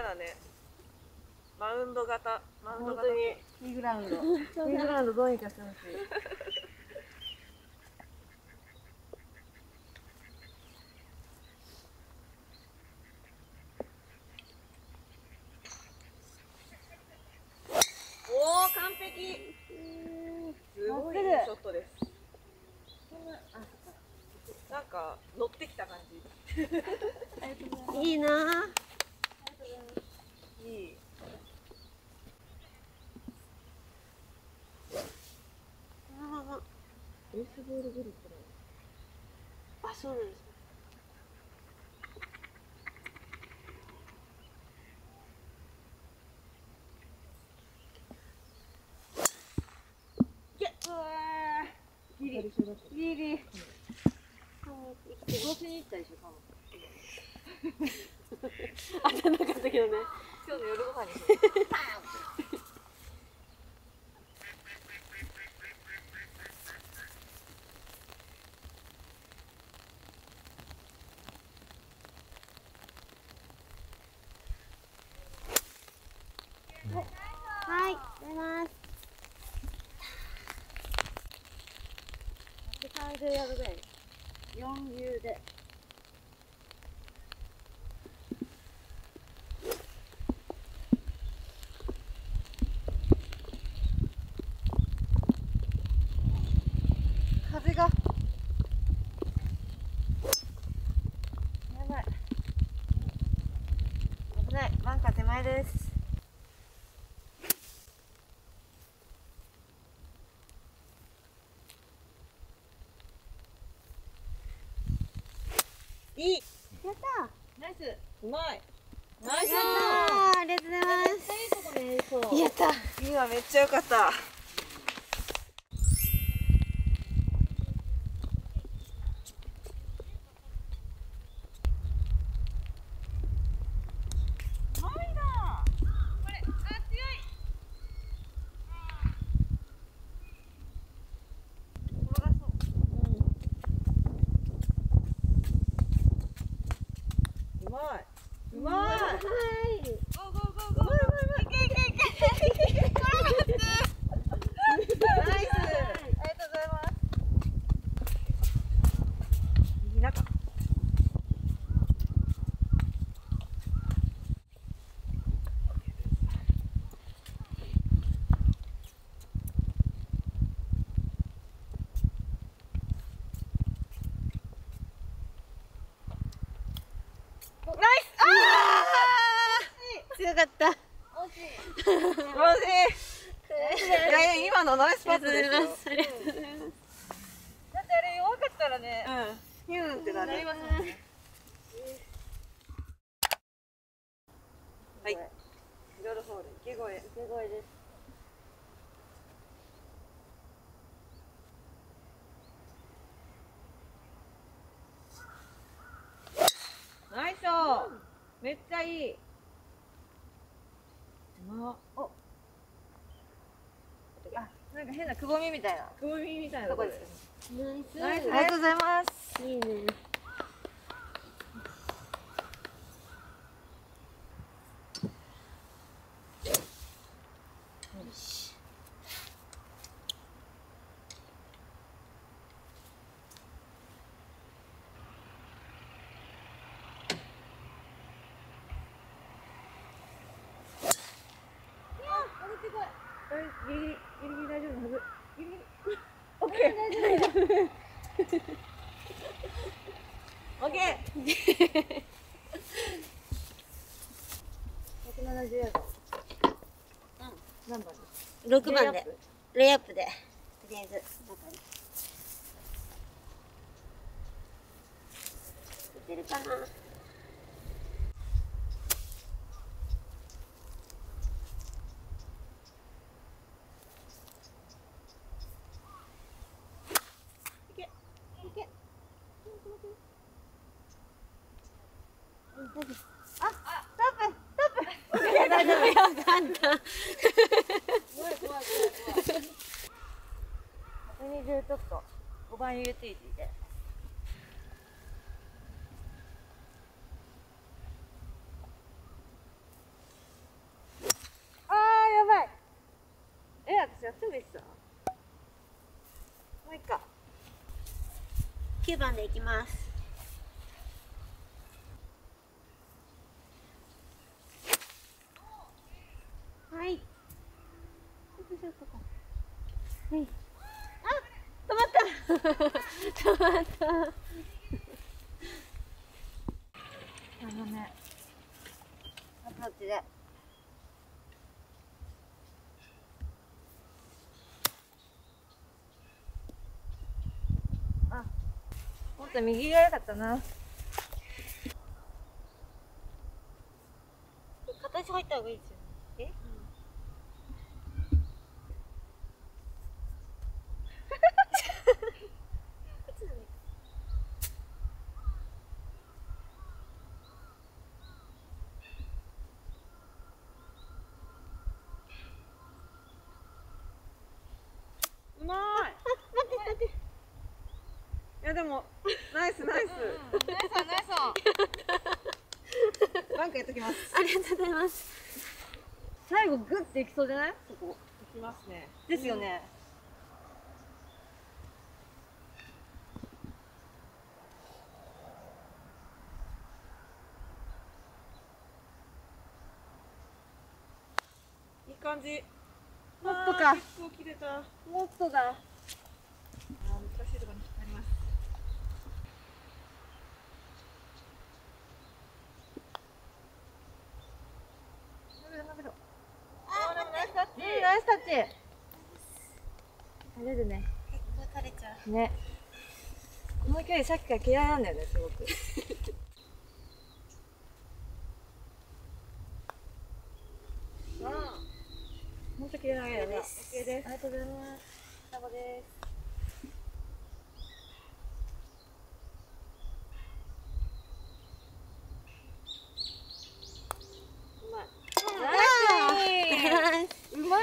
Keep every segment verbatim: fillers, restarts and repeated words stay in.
嫌だね。マウンド型、マウンド型にティーグラウンド、ティーグラウンドどうにかしてほしい。 おお、完璧。すごいいいショットです。なんか乗ってきた感じ。 いいなぁ。 いい。 このまま。 ベースボールグリップだ。 あ、そうなんです。ギリギリ。殺しに行ったでしょ、多分。当たんなかったけどね。 今日の夜ご飯に。 はい、出ます。ひゃくさんじゅうヤードぐらい。よん流で。風が。やばい。危ない、バンカー手前です。 いい。 やったナイス。うまい。ナイス。 ー。ありがとうございます。 いいとこでやりそう。 やった。 今めっちゃ良かった。うまい。うまい。 はい。 ゴーゴーゴーゴー。いけいけいけ。ナイス。ありがとうございます。右中。ナイス。ああ。 強かった。 惜しい。惜しい。いやいや、今のナイスパットですよ。 ありがとうございます。 だってあれ弱かったらね、うん、ヒューンってなりますもんね。はい。ミドルホール池越え。 池越えです。 ナイスショー。めっちゃいい。まあ、 あ、なんか変なくぼみみたいな。 くぼみみたいなとこです。 ナイス。 ナイス。ありがとうございます。 いいね。よし。 ギリギリギリギリ大丈夫なはず。ギリギリ。オッケー。大丈夫。オッケー。 ひゃくななじゅうヤード。 うん。何番ですか？ 六番で。レイアップで。とりあえず。中に。打てるかな。あ、ストップ、ストップ。いや、大丈夫よ、簡単。怖い、怖い、怖い、怖い。ひゃくにじゅうちょっと、ごばんユーティリティで。 きゅうばんでいきます。はい。はい。あ、止まった。止まった。あのね。あっちで。 あ、もっと右が良かったな。 形入った方がいいですよね。え？ うまーい。 待って待って。 いやでもナイスナイス。ナイスナイス。バンクやっときます。 ありがとうございます。 最後グッていきそうじゃない？そこ。いきますね。 ですよね。 いい感じ。 もっとか。 結構切れた。 もっとだ。 あー難しいところになります。 あ、でもナイスタッチ。 ナイスタッチ。垂れるね。 結構垂れちゃう。 ね。この距離さっきから嫌いなんだよね、すごく。ああ。本当嫌いなげだね。オッケーです。ありがとうございます。サボです。うまい。ナイス。うまい。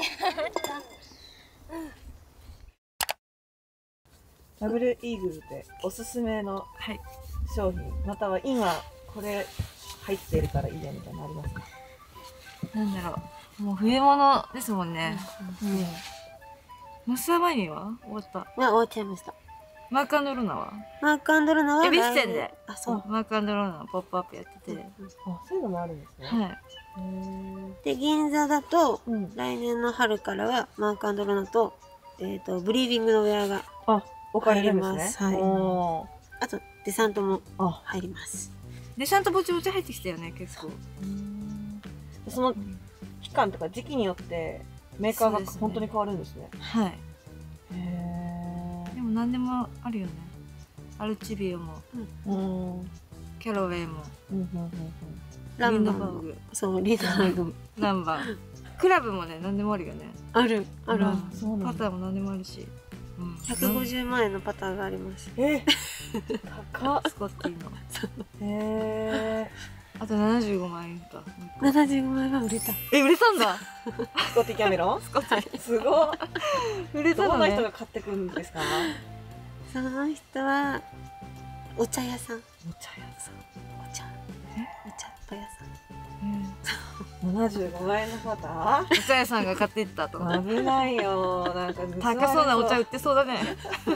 ダブルイーグルでおすすめの商品、または今これ入ってるからいいやみたいなのありますか？ なんだろう。もう冬物ですもんね。うん。マスターバニーは終わった。 あ、終わっちゃいました。 マークアンドローナはマークアンドローナは恵比寿店で。 あ、そう。 マークアンドローナのポップアップやってて。 あ、そういうのもあるんですね。 はい。 で、銀座だと、 うん。 来年の春からはマークアンドローナと、えっと、ブリーディングのウェアが、 あ、置かれるんですね。 入りますはいおあと、デサントもーあ、 入ります。 で、ちゃんとぼちぼち入ってきたよね、結構。 その期間とか時期によってメーカーがそうですね本当に変わるんですね。 はい。 へでも何でもあるよね。アルチビオも、 ーうん。うんキャロウェイも、 うんうんラリンンバーも。 ドバーグ、 そう、リンドバーグも。 ランバー。クラブもね、何でもあるよね。 ある、ある。 うんそうなんだパターも何でもあるし。うんひゃくごじゅうまん円のパターがあります。 うん。え、高っ。 スコッティの。 へあとななじゅうごまんえんか。 ななじゅうごまん円は売れた。 え、売れたんだ。 ー。スコッティキャメロン？ スコッティ。 すごい。 売れたのね。 どんな人が買ってくるんですか？ その人は、お茶屋さん。 お茶屋さん。 お茶。お茶っ葉屋さん。 ななじゅうごまん円のパター？ お茶屋さんが買っていったと。 危ないよ。なんか高そうなお茶売売ってそうだね。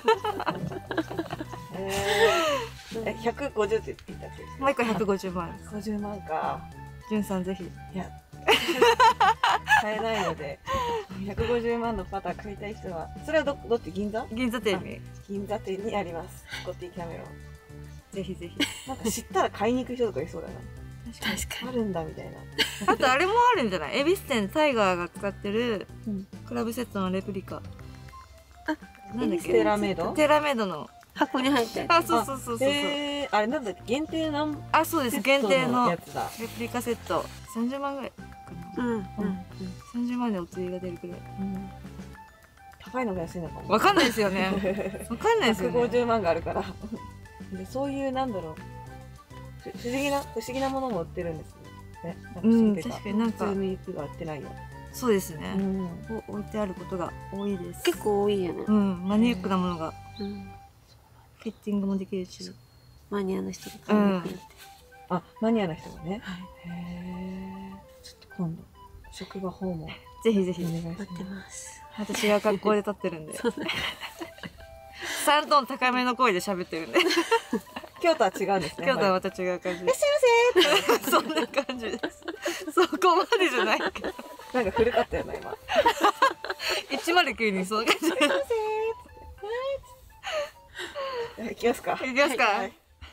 え、ひゃくごじゅうって言ったっけ？ もう一個ひゃくごじゅうまん円。 ごじゅうまんか。 じゅんさんぜひ。 いや、買えないので、ひゃくごじゅうまんのパター買いたい人は、それはど、どっち？銀座？ 銀座店に。 銀座店にあります。スコッティキャメロン。 ぜひぜひ。 なんか知ったら買いに行く人とかいそうだな。 確かあるんだみたいな。 あとあれもあるんじゃない？恵比寿店タイガーが使ってるうんクラブセットのレプリカ。 あ、 なんだっけ？ テラメイド？ テラメイドの。 箱に入ってる。 あ、そうそうそうそうそう。 えー、あれなんだっけ？限定何あ、そうです。限定のレやつだ。 プリカセット。さんじゅうまんぐらいかな。 うん、うん。 さんじゅうまんでお釣りが出るくらい。 うん高いのが安いのかも。 わかんないですよね。わかんないですよね。 ひゃくごじゅうまんがあるから。でそういうなんだろう。ふ不思議な不思議なものも売ってるんですね。なんか不思議といううん確かになんか普通の肉が売ってないよ。 そうですね。 うん。 お置いてあることが多いです。 結構多いよね。 うん、マニアックなものがうん。 フィッティングもできるし。 マニアの人が買いに来るって。 あ、マニアの人がね。 はい。 へえ。ちょっと今度職場訪問ぜひぜひお。願いし待ってまます。 私が学校で立ってるんで。スさんトーン高めの声で喋ってるんで。 京都は違うんですね。 京都はまた違う感じです。そんな感じです。そこまでじゃないけど。 なんか古かったよな今。 いちまるきゅうにその感じ。 行きますか。 行きますか。 はい、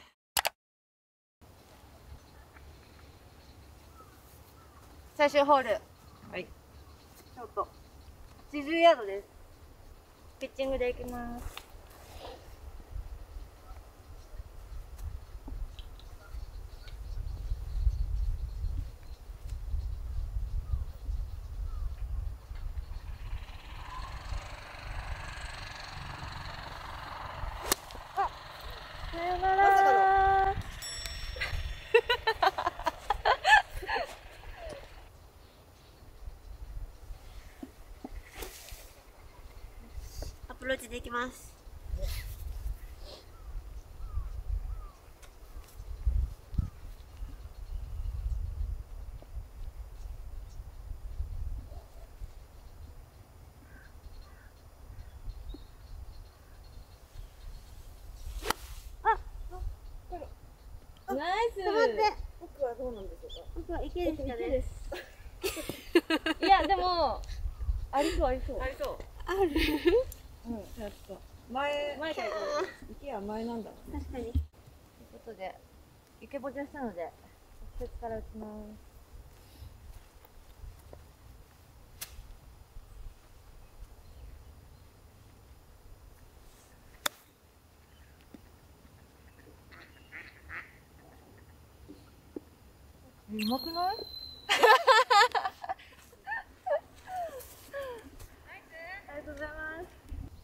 最終ホール。 はい。 ショート。はちじゅうヤードです。ピッチングでいきます。さよなら。 アプローチできます。 ナイス。 奥はどうなんでしょうか。 僕は池でしたね。 いやでもありそうありそう。 ありそう。 ある。 うん。やった。前前から行こ池は前なんだ。 確かに。 ということで池ボチャしたので直接から打ちます。うまくない？ありがとうございます。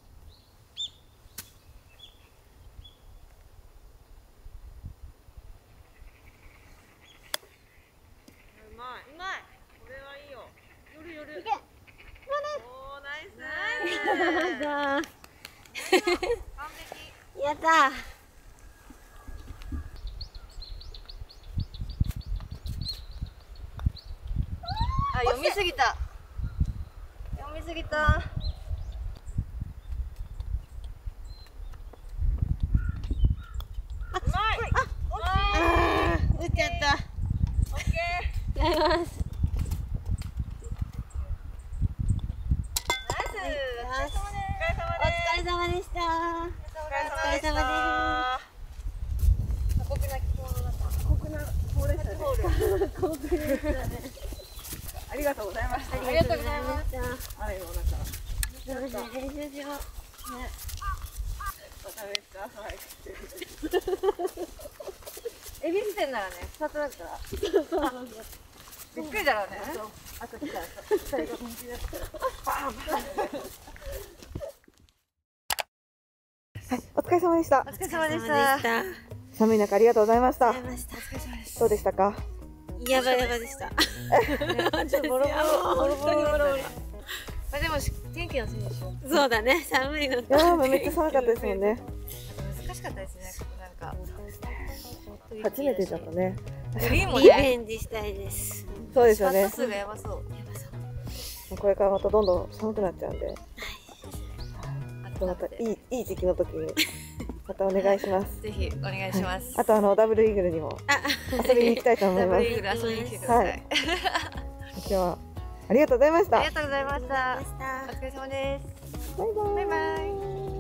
うまい。うまい。これはいいよ。よるよる。 いけ。 おー、ナイス。 やった完璧。 ー。やったー。 あ、読みすぎた。読みすぎた。 うまい。 あー、打っちゃった。 オッケー。 やります。 ナイス。 おお疲れ様です。 疲れ様でした。 お疲れ様でした。 過酷な気候の中。 過酷なホールでしたね。 ホール。 興奮でしたね。 ありがとうございました。 ありがとうございました。 はい、もうなんか。 そうですね、練習しよう。 まためっちゃ朝早く来てる。 エビス店ならね、ふたつだったら。びっくりだろうね。朝来たら、ふたりが本気だったら。バーンバーン。 はい、お疲れ様でしたお。疲れ様でしお疲れ様た。 でした。 寒い中ありがとうございましたありがとうございました。 お疲れ様でした。 どうでしたか。 やばやばでした。 ちょっとボロボロ、ボロボロボロボロ。まあでも天気のせいでしょ。 そうだね、寒いの。 いやー、めっちゃ寒かったですもんね。 難しかったですね。なんか。 初めてだったね。 グリーンもリね、 ベンジしたいです。 そうですよねシャット。数がやばそう。 これからまたどんどん寒くなっちゃうんで、 あまたいいいい時期の時にまたお願いします。 ぜひお願いします。 あとあのダブルイーグルにもあ、 遊びに行きたいと思います。 ダブルイーグル遊びに来てください。 はい今日はありがとうございました。 ありがとうございました。 ありがとうございました。 お疲れ様です。 バイバイ。 バイバイ。